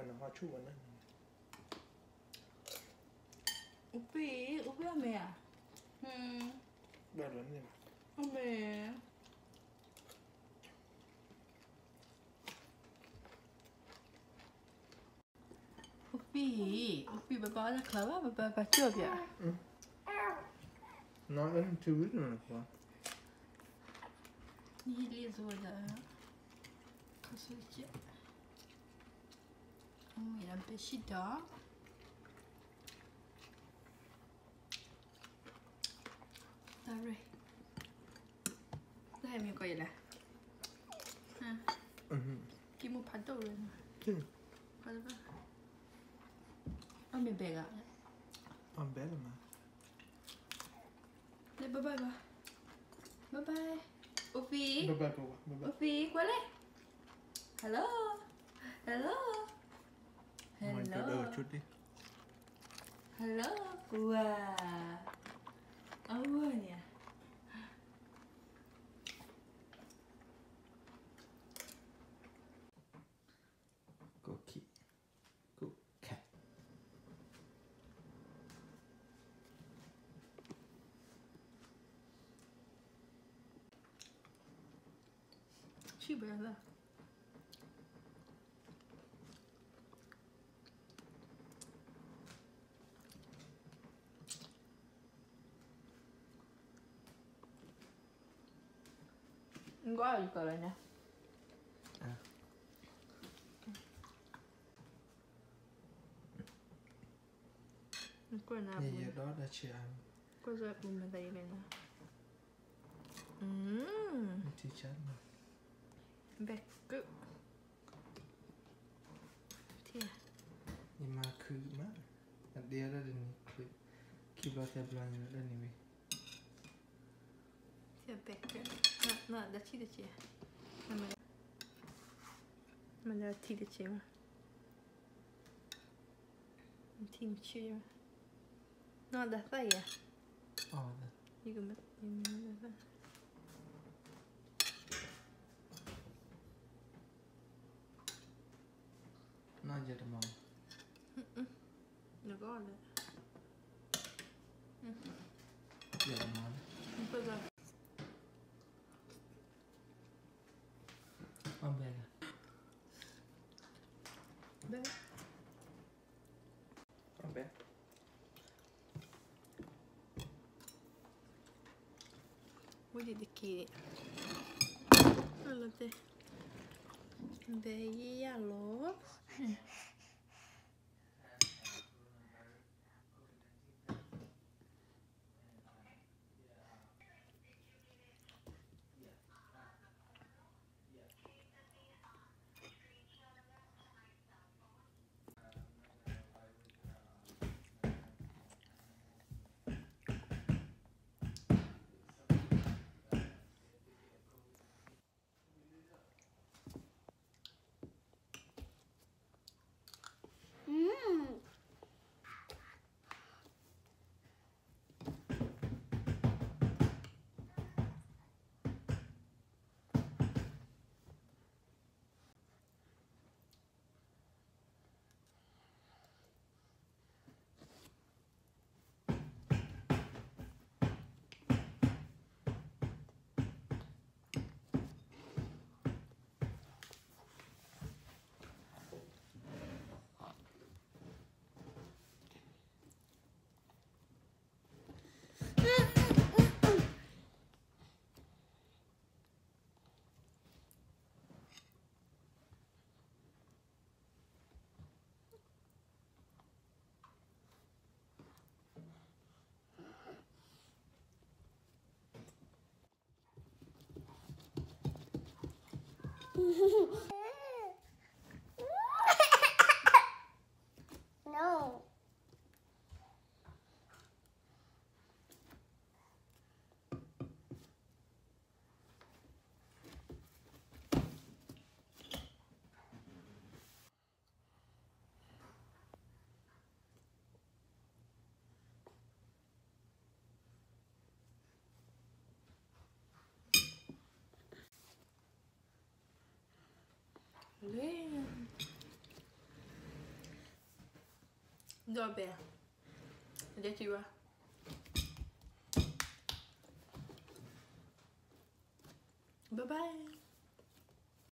là hoa chu nữa. Upi ame à? Bao lớn gì? Ame. Upi baba ada kelapa baba baca ya? Nói đến chưa biết nữa quá. Ni lihat saja. Kasih. Yang pesida. Rồi. Đây mình coi là. Ha. Kim một phát đầu rồi. Coi được không? Ăn bè à? Ăn bé mà. Đây bye bye ba. Bye bye. Upi. Bye bye cô. Bye bye. Upi qua đây. Hello. Hello. Mình từ đầu chút đi. Hello. Wow. Oh nè. Cookie. Cookie. Chị bé là. Quá rồi cờ rồi nè. Quên nào. Vậy đó là chị ăn. Quên rồi bùn bên đây bên nào. Thì chán mà. Bẹt cứ. Thì. Nhưng mà cứ mà. Dia ada di klip. Kiblat ya belanja ada nih. Thì bẹt cứ. Nè, đã chi được chị. Mình đã thi được chị mà. Mình thi một chi mà. Nó đã tay à? 이거 몇 Nó giờ được mong. Được rồi. Giờ món. Bây giờ. Ăn bé à? Bé. Ăn bé. Vuoi dire che allora te dei allo No. lên Doorbell. Get you. Bye bye.